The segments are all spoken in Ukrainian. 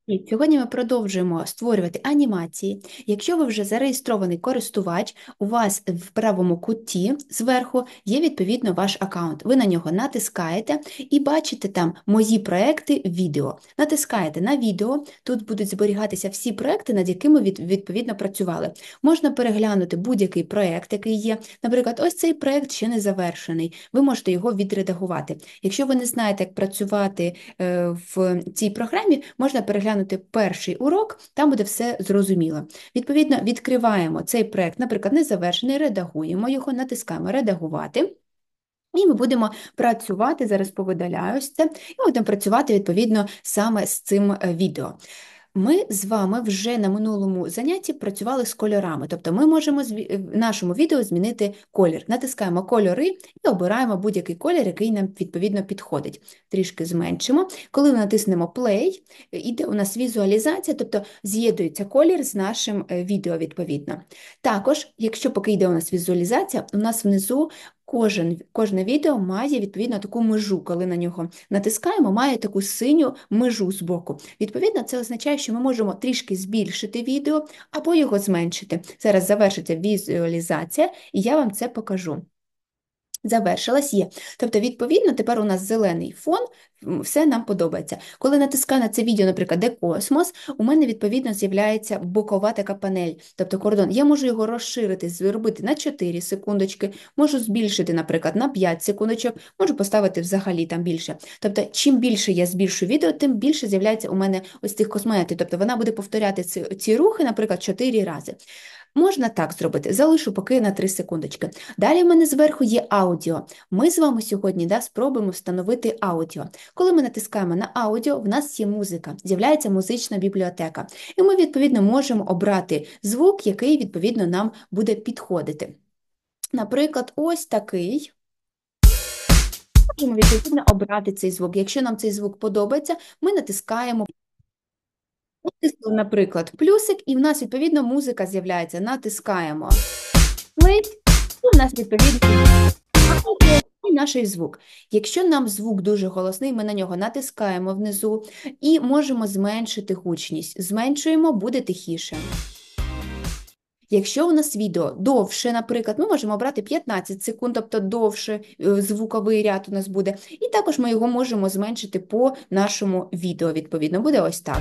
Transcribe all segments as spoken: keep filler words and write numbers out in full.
І сьогодні ми продовжуємо створювати анімації. Якщо ви вже зареєстрований користувач, у вас в правому куті зверху є відповідно ваш аккаунт. Ви на нього натискаєте і бачите там мої проекти відео. Натискаєте на відео, тут будуть зберігатися всі проекти, над якими ви відповідно працювали. Можна переглянути будь-який проект, який є. Наприклад, ось цей проект ще не завершений. Ви можете його відредагувати. Якщо ви не знаєте, як працювати е, в цій програмі, можна переглянути перший урок, там буде все зрозуміло. Відповідно, відкриваємо цей проект, наприклад, незавершений, редагуємо його, натискаємо «Редагувати». І ми будемо працювати, зараз повидаляю ось це, і будемо працювати, відповідно, саме з цим е, відео. Ми з вами вже на минулому занятті працювали з кольорами, тобто ми можемо в нашому відео змінити колір. Натискаємо кольори і обираємо будь-який колір, який нам відповідно підходить. Трішки зменшимо. Коли ми натиснемо play, іде у нас візуалізація, тобто з'єднується колір з нашим відео відповідно. Також, якщо поки йде у нас візуалізація, у нас внизу Кожен, кожне відео має, відповідно, таку межу, коли на нього натискаємо, має таку синю межу з боку. Відповідно, це означає, що ми можемо трішки збільшити відео або його зменшити. Зараз завершиться візуалізація, і я вам це покажу. Завершилась є. Тобто, відповідно, тепер у нас зелений фон, все нам подобається. Коли натискаю на це відео, наприклад, де космос, у мене, відповідно, з'являється бокова така панель, тобто кордон. Я можу його розширити, зробити на чотири секундочки, можу збільшити, наприклад, на п'ять секундочок, можу поставити взагалі там більше. Тобто, чим більше я збільшу відео, тим більше з'являється у мене ось цих космонавтів. Тобто, вона буде повторяти ці, ці рухи, наприклад, чотири рази. Можна так зробити, залишу поки на три секундочки. Далі в мене зверху є аудіо. Ми з вами сьогодні да, спробуємо встановити аудіо. Коли ми натискаємо на аудіо, в нас є музика, з'являється музична бібліотека. І ми, відповідно, можемо обрати звук, який, відповідно, нам буде підходити. Наприклад, ось такий. Можемо, відповідно, обрати цей звук. Якщо нам цей звук подобається, ми натискаємо. Натиснули, наприклад, плюсик, і в нас, відповідно, музика з'являється. Натискаємо play, і в нас, відповідно, і наш звук. Якщо нам звук дуже голосний, ми на нього натискаємо внизу і можемо зменшити гучність. Зменшуємо, буде тихіше. Якщо у нас відео довше, наприклад, ми можемо обрати п'ятнадцять секунд, тобто довше звуковий ряд у нас буде, і також ми його можемо зменшити по нашому відео, відповідно, буде ось так.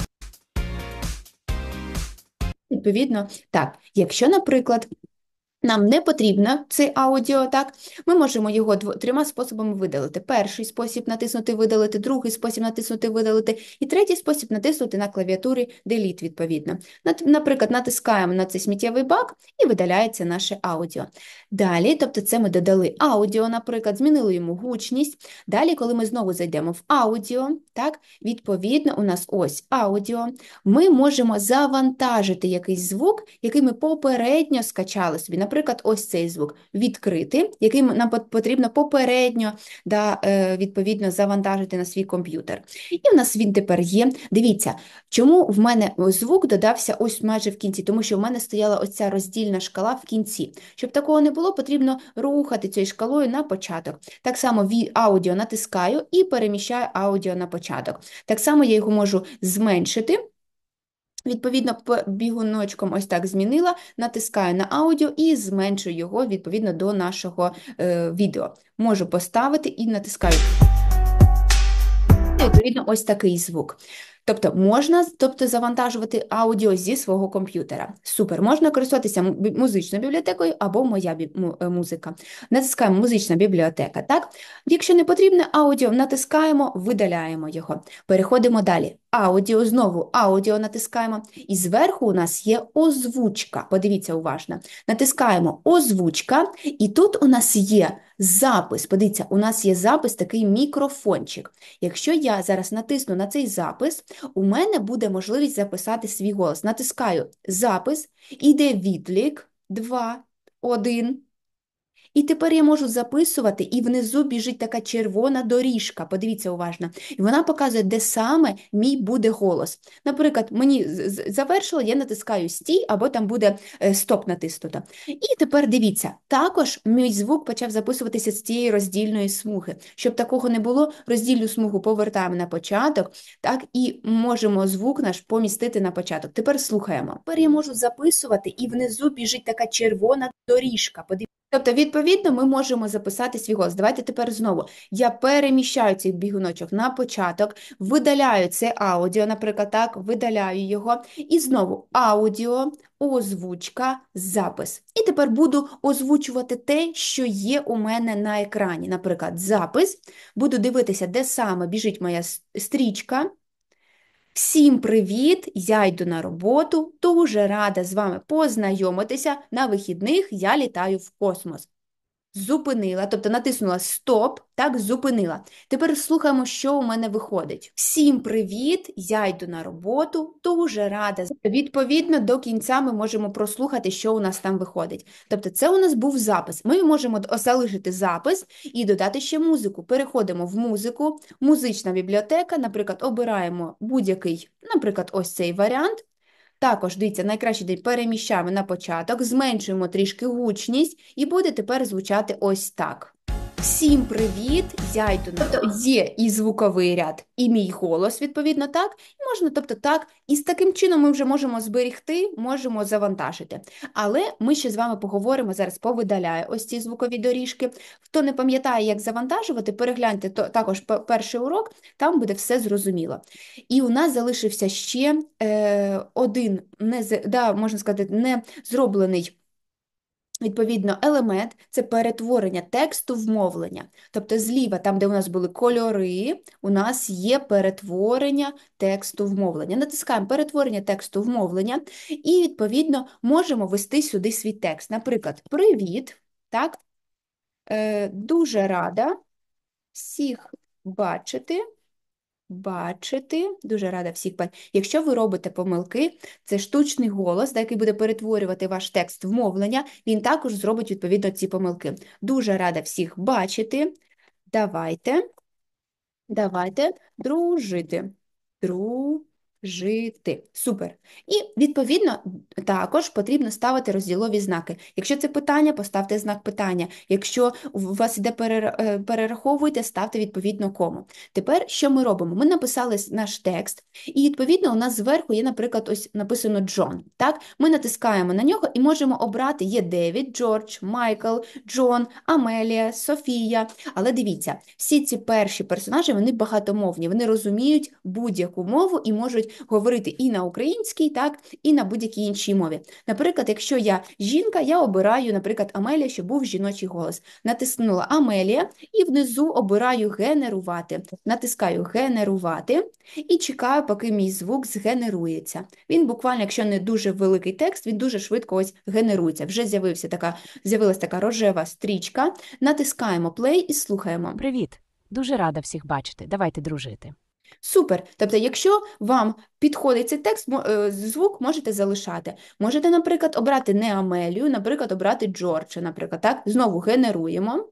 Відповідно, так, якщо, наприклад, нам не потрібно це аудіо, так, ми можемо його трьома способами видалити. Перший спосіб натиснути «Видалити», другий спосіб натиснути «Видалити» і третій спосіб натиснути на клавіатурі «Delete», відповідно. Наприклад, натискаємо на цей сміттєвий бак і видаляється наше аудіо. Далі, тобто це ми додали аудіо, наприклад, змінили йому гучність. Далі, коли ми знову зайдемо в аудіо, так, відповідно, у нас ось аудіо, ми можемо завантажити якийсь звук, який ми попередньо скачали собі. Наприклад, ось цей звук відкрити, який нам потрібно попередньо да, відповідно завантажити на свій комп'ютер. І в нас він тепер є. Дивіться, чому в мене звук додався ось майже в кінці, тому що в мене стояла ось ця роздільна шкала в кінці. Щоб такого не було, потрібно рухати цією шкалою на початок. Так само аудіо натискаю і переміщаю аудіо на початок. Так само я його можу зменшити. Відповідно, бігуночком ось так змінила, натискаю на аудіо і зменшую його, відповідно, до нашого е, відео. Можу поставити і натискаю. Відповідно, ось такий звук. Тобто можна тобто, завантажувати аудіо зі свого комп'ютера. Супер, можна користуватися музичною бібліотекою або моя музика. Натискаємо «Музична бібліотека». Так? Якщо не потрібне аудіо, натискаємо, видаляємо його. Переходимо далі. Аудіо, знову аудіо натискаємо. І зверху у нас є озвучка. Подивіться уважно. Натискаємо «Озвучка», і тут у нас є запис. Подивіться, у нас є запис, такий мікрофончик. Якщо я зараз натисну на цей запис, у мене буде можливість записати свій голос. Натискаю «Запис», іде відлік два, один. І тепер я можу записувати, і внизу біжить така червона доріжка. Подивіться уважно. І вона показує, де саме мій буде голос. Наприклад, мені завершило, я натискаю стій, або там буде е, стоп натиснуто. І тепер дивіться, також мій звук почав записуватися з цієї роздільної смуги. Щоб такого не було, роздільну смугу повертаємо на початок, так, і можемо звук наш помістити на початок. Тепер слухаємо. Тепер я можу записувати, і внизу біжить така червона доріжка. Подивіться. Тобто, відповідно, ми можемо записати свій голос. Давайте тепер знову. Я переміщаю цей бігуночок на початок, видаляю це аудіо, наприклад, так, видаляю його. І знову аудіо, озвучка, запис. І тепер буду озвучувати те, що є у мене на екрані. Наприклад, запис. Буду дивитися, де саме біжить моя стрічка. Всім привіт! Я йду на роботу. Дуже рада з вами познайомитися. На вихідних я літаю в космос. Зупинила, тобто натиснула стоп, так, зупинила. Тепер слухаємо, що у мене виходить. Всім привіт, я йду на роботу, дуже рада. Відповідно, до кінця ми можемо прослухати, що у нас там виходить. Тобто це у нас був запис. Ми можемо залишити запис і додати ще музику. Переходимо в музику, музична бібліотека, наприклад, обираємо будь-який, наприклад, ось цей варіант. Також, дивіться, найкращий день переміщаємо на початок, зменшуємо трішки гучність і буде тепер звучати ось так. Всім привіт, я йду на... Тобто є і звуковий ряд, і мій голос, відповідно, так, і можна, тобто так, і з таким чином ми вже можемо зберегти, можемо завантажити. Але ми ще з вами поговоримо, зараз повидаляю ось ці звукові доріжки. Хто не пам'ятає, як завантажувати, перегляньте то, також перший урок, там буде все зрозуміло. І у нас залишився ще е, один, не, да, можна сказати, не зроблений відповідно, елемент – це перетворення тексту в мовлення. Тобто зліва, там, де у нас були кольори, у нас є перетворення тексту в мовлення. Натискаємо перетворення тексту в мовлення і, відповідно, можемо ввести сюди свій текст. Наприклад, привіт, так, е, дуже рада всіх бачити. Бачити, дуже рада всіх бачити. Якщо ви робите помилки, це штучний голос, який буде перетворювати ваш текст в мовлення, він також зробить відповідно ці помилки. Дуже рада всіх бачити. Давайте, давайте дружити. Дружити. Супер. І, відповідно, також потрібно ставити розділові знаки. Якщо це питання, поставте знак питання. Якщо у вас йде перераховуйте, ставте відповідно кому. Тепер, що ми робимо? Ми написали наш текст, і, відповідно, у нас зверху є, наприклад, ось написано Джон. Так? Ми натискаємо на нього і можемо обрати, є Девід, Джордж, Майкл, Джон, Амелія, Софія. Але дивіться, всі ці перші персонажі, вони багатомовні, вони розуміють будь-яку мову і можуть говорити і на українській, так, і на будь-якій іншій мові. Наприклад, якщо я жінка, я обираю, наприклад, Амелія, щоб був жіночий голос. Натиснула Амелія і внизу обираю генерувати. Натискаю генерувати і чекаю, поки мій звук згенерується. Він буквально, якщо не дуже великий текст, він дуже швидко ось генерується. Вже з'явився така, з'явилася така рожева стрічка. Натискаємо play і слухаємо. Привіт! Дуже рада всіх бачити. Давайте дружити. Супер. Тобто, якщо вам підходить цей текст, звук можете залишати. Можете, наприклад, обрати не Амелію, наприклад, обрати Джорджа, наприклад, так? Знову генеруємо.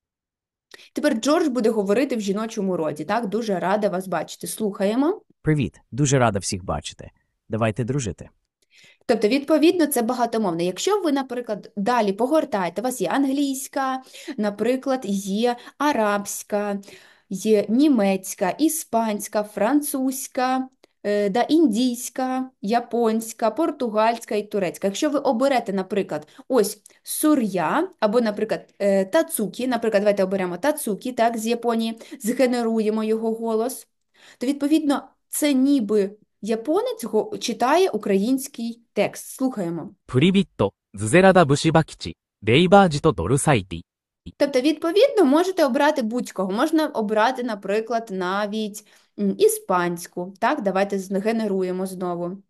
Тепер Джордж буде говорити в жіночому роді, так? Дуже рада вас бачити. Слухаємо. Привіт, дуже рада всіх бачити. Давайте дружити. Тобто, відповідно, це багатомовне. Якщо ви, наприклад, далі погортаєте, у вас є англійська, наприклад, є арабська, є німецька, іспанська, французька, е, да, індійська, японська, португальська і турецька. Якщо ви оберете, наприклад, ось сур'я, або, наприклад, е, тацукі, наприклад, давайте оберемо тацукі, так, з Японії, згенеруємо його голос, то, відповідно, це ніби японець читає український текст. Слухаємо. プリビット、ズゼラダブシバキチ、レイバージとドルサイティ。 Тобто, відповідно, можете обрати будь-кого. Можна обрати, наприклад, навіть м, іспанську. Так, давайте згенеруємо знову.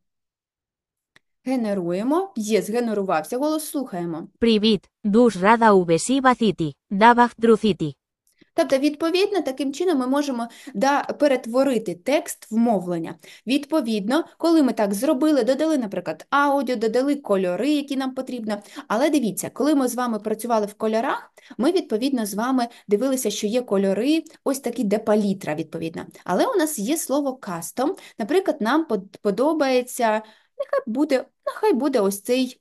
Генеруємо. Є, згенерувався голос, слухаємо. Привіт, дуже рада у Бесіба Сіті, Давах Друсіті. Тобто, відповідно, таким чином ми можемо да, перетворити текст в мовлення. Відповідно, коли ми так зробили, додали, наприклад, аудіо, додали кольори, які нам потрібно. Але дивіться, коли ми з вами працювали в кольорах, ми, відповідно, з вами дивилися, що є кольори, ось такі де палітра, відповідно. Але у нас є слово кастом. Наприклад, нам подобається, нехай буде, нехай буде ось цей,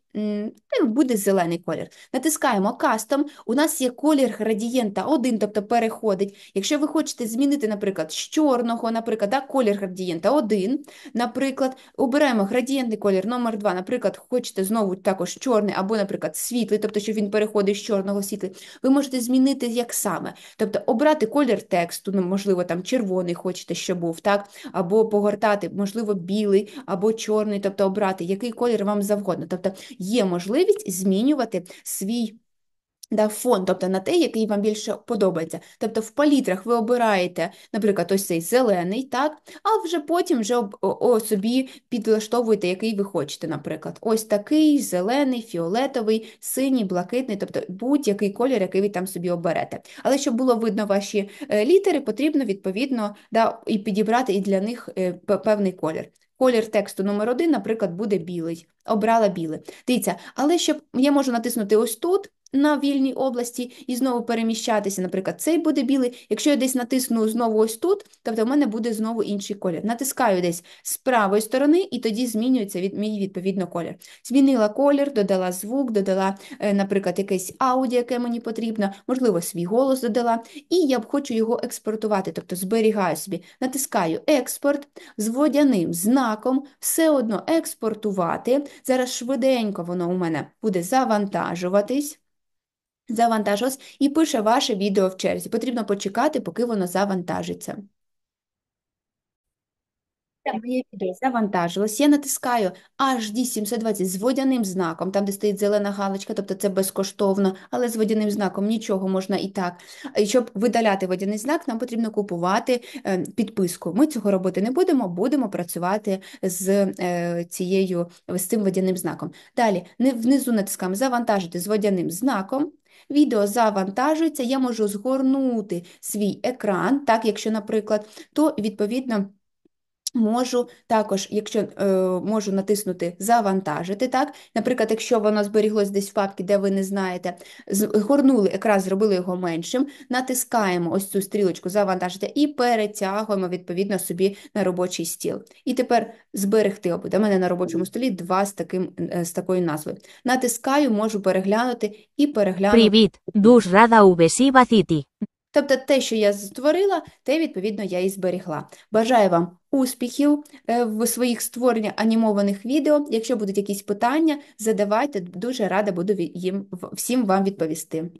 буде зелений колір. Натискаємо кастом, у нас є колір градієнта один, тобто переходить. Якщо ви хочете змінити, наприклад, з чорного, наприклад, да, колір градієнта один, наприклад, обираємо градієнтний колір номер два, наприклад, хочете знову також чорний або, наприклад, світлий, тобто, щоб він переходить з чорного в світлий, ви можете змінити як саме. Тобто, обрати колір тексту, ну, можливо, там червоний хочете, щоб був, так, або погортати, можливо, білий або чорний, тобто обрати, який колір вам завгодно. Тобто, є можливість змінювати свій да, фон, тобто на те, який вам більше подобається. Тобто в палітрах ви обираєте, наприклад, ось цей зелений, так, а вже потім вже об, о, о, собі підлаштовуєте, який ви хочете, наприклад. Ось такий, зелений, фіолетовий, синій, блакитний, тобто будь-який колір, який ви там собі оберете. Але щоб було видно ваші е, літери, потрібно, відповідно, да, і підібрати і для них е, певний колір. Колір тексту номер один, наприклад, буде білий. Обрала білий. Дивіться, але щоб я можу натиснути ось тут, на вільній області, і знову переміщатися, наприклад, цей буде білий. Якщо я десь натисну знову ось тут, тобто в мене буде знову інший колір. Натискаю десь з правої сторони, і тоді змінюється від, мій, відповідно, колір. Змінила колір, додала звук, додала, наприклад, якесь аудіо, яке мені потрібно, можливо, свій голос додала, і я хочу його експортувати, тобто зберігаю собі. Натискаю експорт, з водяним знаком, все одно експортувати. Зараз швиденько воно у мене буде завантажуватись. Завантажилось і пише ваше відео в черзі. Потрібно почекати, поки воно завантажиться. Моє відео завантажилось. Я натискаю ейч ді сімсот двадцять з водяним знаком, там, де стоїть зелена галочка, тобто це безкоштовно, але з водяним знаком нічого можна і так. І щоб видаляти водяний знак, нам потрібно купувати е, підписку. Ми цього робити не будемо, будемо працювати з е, цією, з цим водяним знаком. Далі, внизу натискаємо «Завантажити з водяним знаком». Відео завантажується, я можу згорнути свій екран, так, якщо, наприклад, то, відповідно, можу також, якщо е, можу натиснути «Завантажити», так? Наприклад, якщо воно зберіглось десь в папці, де ви не знаєте, згорнули екран, зробили його меншим, натискаємо ось цю стрілочку «Завантажити» і перетягуємо, відповідно, собі на робочий стіл. І тепер зберегти обидва. У мене на робочому столі два з, таким, з такою назвою. Натискаю, можу переглянути і переглянути. Привіт, дуже рада у Бесіба Сіті. Тобто те, що я створила, те, відповідно, я і зберігла. Бажаю вам успіхів в своїх створеннях анімованих відео. Якщо будуть якісь питання, задавайте, дуже рада буду їм всім вам відповісти.